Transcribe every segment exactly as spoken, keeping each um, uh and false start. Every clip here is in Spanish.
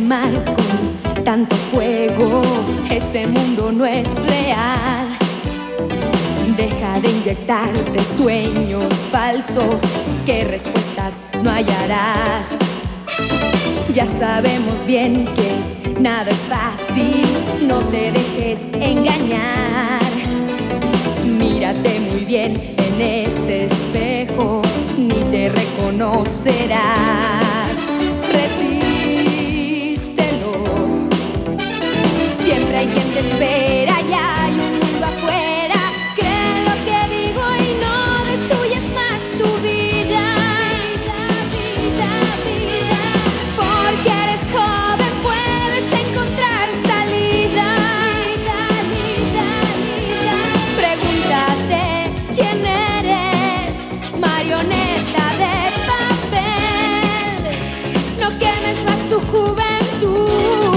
mar con tanto fuego, ese mundo no es real. Deja de inyectarte sueños falsos, que respuestas no hallarás. Ya sabemos bien que nada es fácil, no te dejes engañar. Mírate muy bien en ese espejo, ni te reconocerás. Resístelo, siempre hay quien te espera y hay un mundo afuera. Cree lo que digo y no destruyas más tu vida. Vida, vida, vida, porque eres joven, puedes encontrar salida. Vida, vida, vida, pregúntate quién eres, marioneta de papel. No quemes más tu juventud.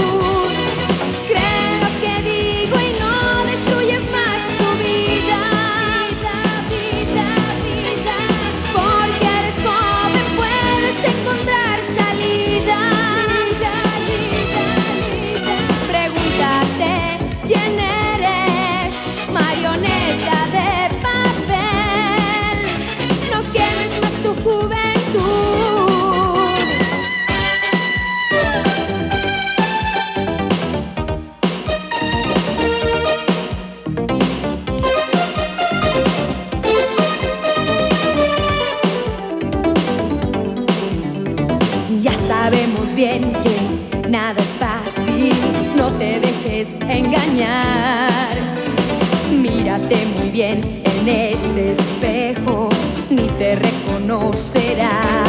Cree lo que digo y no destruyas más tu vida. Vida, vida, vida, porque eres joven, puedes encontrar salida. Vida, vida, vida, pregúntate quién eres, marioneta de papel. No quemes más tu juventud. Ya sabemos bien que nada es fácil, no te dejes engañar. Mírate muy bien en este espejo, ni te reconocerás.